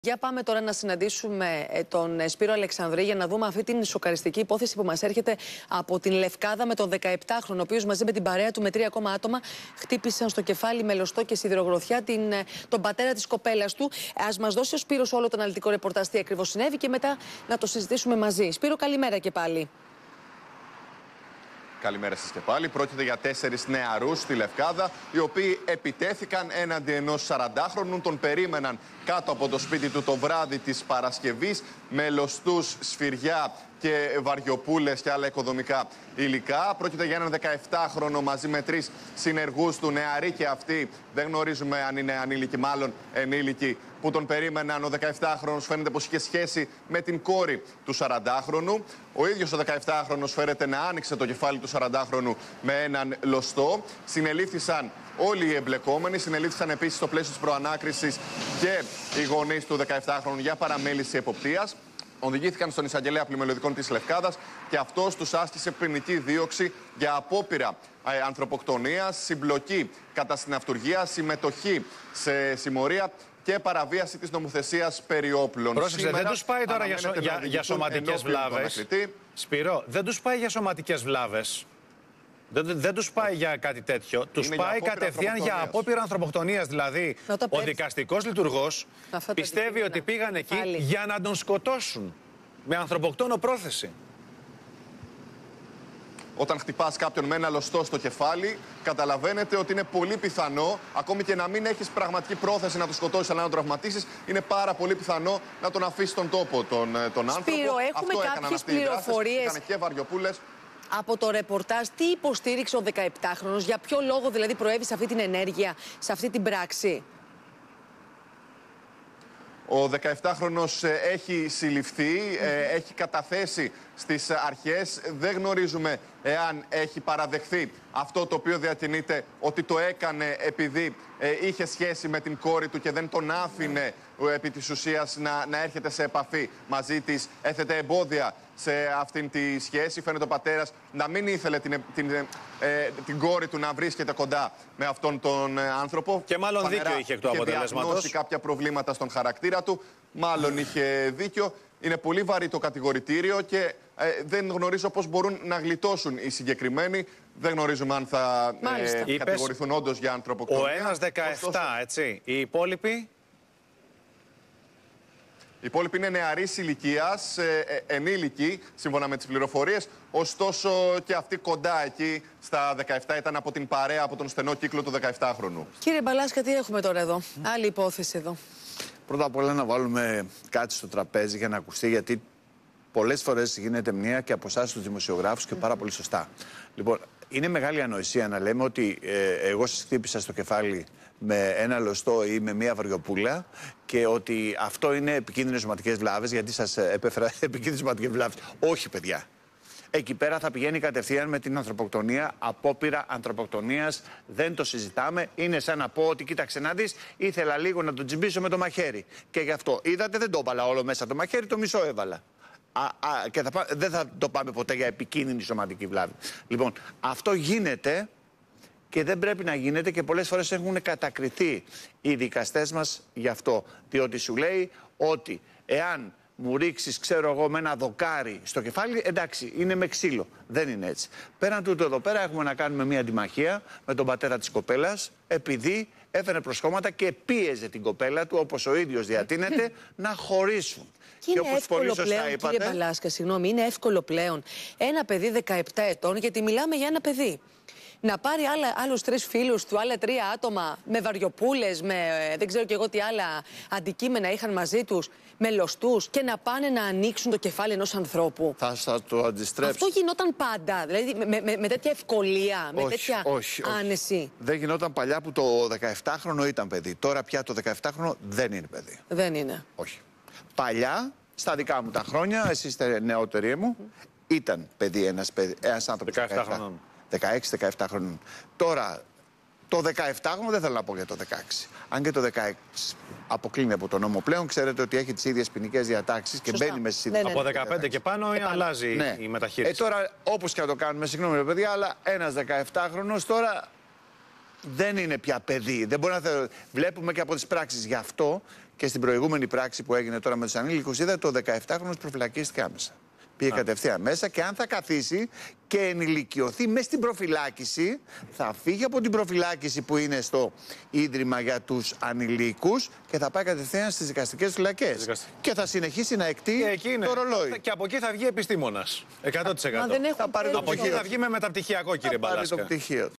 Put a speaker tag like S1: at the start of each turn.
S1: Για πάμε τώρα να συναντήσουμε τον Σπύρο Αλεξανδρή για να δούμε αυτή την σοκαριστική υπόθεση που μας έρχεται από την Λευκάδα με τον 17χρονο, ο οποίος μαζί με την παρέα του με 3 ακόμα άτομα χτύπησαν στο κεφάλι με λωστό και σιδηρογροθιά τον πατέρα της κοπέλας του. Ας μας δώσει ο Σπύρος όλο το αναλυτικό ρεπορτάζ τι ακριβώς συνέβη και μετά να το συζητήσουμε μαζί. Σπύρο, καλημέρα και πάλι.
S2: Καλημέρα σας και πάλι. Πρόκειται για 4 νεαρούς στη Λευκάδα, οι οποίοι επιτέθηκαν έναντι ενός 40χρονου. Τον περίμεναν κάτω από το σπίτι του το βράδυ της Παρασκευής με λωστούς, σφυριά και βαριοπούλες και άλλα οικοδομικά υλικά. Πρόκειται για έναν 17χρονο μαζί με 3 συνεργούς του, νεαροί και αυτοί. Δεν γνωρίζουμε αν είναι ανήλικοι, μάλλον ενήλικοι, που τον περίμεναν. Ο 17χρονος φαίνεται πως είχε σχέση με την κόρη του 40χρονου. Ο ίδιος ο 17χρονος φέρεται να άνοιξε το κεφάλι του 40χρονου με έναν λωστό. Συνελήφθησαν όλοι οι εμπλεκόμενοι. Συνελήφθησαν επίσης στο πλαίσιο της προανάκρισης και οι γονείς του 17χρονου για παραμέληση εποπτείας. Οδηγήθηκαν στον εισαγγελέα πλημμυλωδικών της Λευκάδας και αυτός τους άσκησε ποινική δίωξη για απόπειρα ανθρωποκτονίας, συμπλοκή κατά συναυτουργία, συμμετοχή σε συμμορία και παραβίαση της νομοθεσίας περί όπλων.
S3: Πρόσεξε, δεν τους πάει τώρα για σωματικές βλάβες. Σπύρο, δεν τους πάει για σωματικές βλάβες. Δεν τους πάει για κάτι τέτοιο. Τους πάει κατευθείαν για απόπειρα ανθρωποκτονίας. Δηλαδή, ο δικαστικός λειτουργός πιστεύει ότι πήγαν εκεί για να τον σκοτώσουν. Με ανθρωποκτόνο πρόθεση.
S2: Όταν χτυπάς κάποιον με ένα λωστό στο κεφάλι, καταλαβαίνετε ότι είναι πολύ πιθανό, ακόμη και να μην έχεις πραγματική πρόθεση να τον σκοτώσεις αλλά να τον τραυματίσεις, είναι πάρα πολύ πιθανό να τον αφήσεις στον τόπο τον άνθρωπο.
S1: Σπύρο, έχουμε κάποιες πληροφορίες.
S2: Έκανε και βαριοπούλες.
S1: Από το ρεπορτάζ, τι υποστήριξε ο 17χρονος, για ποιο λόγο δηλαδή προέβη σε αυτή την ενέργεια, σε αυτή την πράξη?
S2: Ο 17χρονος έχει συλληφθεί, έχει καταθέσει στις αρχές. Δεν γνωρίζουμε εάν έχει παραδεχθεί αυτό το οποίο διατηνείται ότι το έκανε επειδή είχε σχέση με την κόρη του και δεν τον άφηνε επί της ουσίας να έρχεται σε επαφή μαζί της. Έθετε εμπόδια σε αυτήν τη σχέση. Φαίνεται ο πατέρας να μην ήθελε την κόρη του να βρίσκεται κοντά με αυτόν τον άνθρωπο.
S3: Και μάλλον δίκιο είχε εκ του αποτελέσματος.
S2: Είχε διαγνώσει κάποια προβλήματα στον χαρακτήρα του. Μάλλον είχε δίκιο. Είναι πολύ βαρύ το κατηγορητήριο και δεν γνωρίζω πώς μπορούν να γλιτώσουν οι συγκεκριμένοι. Δεν γνωρίζουμε αν θα κατηγορηθούν όντως για ανθρωποκτονία.
S3: Ο ένας 17, έτσι. Οι υπόλοιποι?
S2: Οι υπόλοιποι είναι νεαρής ηλικίας, ενήλικοι, σύμφωνα με τις πληροφορίες. Ωστόσο και αυτοί κοντά εκεί στα 17 ήταν από την παρέα, από τον στενό κύκλο του 17χρονου.
S1: Κύριε Μπαλάσκα, τι έχουμε τώρα εδώ? Άλλη υπόθεση εδώ.
S4: Πρώτα απ' όλα να βάλουμε κάτι στο τραπέζι για να ακουστεί, γιατί πολλές φορές γίνεται μνήμα και από εσάς τους δημοσιογράφους και πάρα πολύ σωστά. Λοιπόν, είναι μεγάλη ανοησία να λέμε ότι εγώ σας χτύπησα στο κεφάλι με ένα λωστό ή με μία βαριοπούλα και ότι αυτό είναι επικίνδυνες σωματικές βλάβες, γιατί σας επέφερα επικίνδυνες σωματικές βλάβες. Όχι, παιδιά. Εκεί πέρα θα πηγαίνει κατευθείαν με την ανθρωποκτονία, απόπειρα ανθρωποκτονίας, δεν το συζητάμε. Είναι σαν να πω ότι κοίταξε να δεις, ήθελα λίγο να τον τσιμπήσω με το μαχαίρι. Και γι' αυτό, είδατε, δεν το έβαλα όλο μέσα το μαχαίρι, το μισό έβαλα. Και δεν θα το πάμε ποτέ για επικίνδυνη σωματική βλάβη. Λοιπόν, αυτό γίνεται και δεν πρέπει να γίνεται και πολλές φορές έχουν κατακριθεί οι δικαστές μας γι' αυτό. Διότι σου λέει ότι εάν μου ρίξεις, ξέρω εγώ, με ένα δοκάρι στο κεφάλι, εντάξει, είναι με ξύλο. Δεν είναι έτσι. Πέραν τούτου, εδώ πέρα έχουμε να κάνουμε μια αντιμαχία με τον πατέρα της κοπέλας, επειδή έφερε προσχώματα και πίεζε την κοπέλα του, όπως ο ίδιος διατείνεται, να χωρίσουν.
S1: Και είναι εύκολο πλέον, κύριε Μπαλάσκα, συγγνώμη, είναι εύκολο πλέον ένα παιδί 17 ετών, γιατί μιλάμε για ένα παιδί, να πάρει άλλους 3 φίλους του, άλλα 3 άτομα με βαριοπούλες, με δεν ξέρω και εγώ τι άλλα αντικείμενα είχαν μαζί τους, με λωστούς, και να πάνε να ανοίξουν το κεφάλι ενός ανθρώπου.
S4: Θα το αντιστρέψω.
S1: Αυτό γινόταν πάντα, δηλαδή με τέτοια ευκολία, με τέτοια άνεση?
S4: Δεν γινόταν παλιά που το 17χρονο ήταν παιδί. Τώρα πια το 17χρονο δεν είναι παιδί.
S1: Δεν είναι.
S4: Όχι. Παλιά, στα δικά μου τα χρόνια, εσείς είστε νεότεροι μου, ήταν παιδί ένας άνθρωπος
S3: 17 χρονών.
S4: 16-17 χρονών. Τώρα, το 17χρονο δεν θέλω να πω για το 16. Αν και το 16 αποκλίνει από τον νόμο πλέον, ξέρετε ότι έχει τις ίδιες ποινικές διατάξεις και μπαίνει μέσα στις ίδιες.
S3: Από 15 και πάνω αλλάζει η μεταχείριση.
S4: Τώρα, όπως και να το κάνουμε, συγγνώμη ρε παιδιά, αλλά ένας 17χρονος τώρα δεν είναι πια παιδί. Δεν μπορεί να βλέπουμε και από τις πράξεις. Γι' αυτό Και στην προηγούμενη πράξη που έγινε τώρα με τους ανήλικους, είδατε το 17χρονος προφυλακίστηκε άμεσα. Πήγε κατευθείαν μέσα και αν θα καθίσει και ενηλικιωθεί μέσα στην προφυλάκηση, θα φύγει από την προφυλάκηση που είναι στο Ίδρυμα για τους ανηλίκους και θα πάει κατευθείαν στις δικαστικές φυλακές. Και θα συνεχίσει να εκτεί το ρολόι.
S3: Και από εκεί θα βγει επιστήμονας. 100%.
S1: Μα δεν
S4: θα πάρει το
S3: από εκεί θα βγει με μεταπτυχιακό, κύριε Μπαλάσκα.
S4: Θα πάρει το πτυχίο.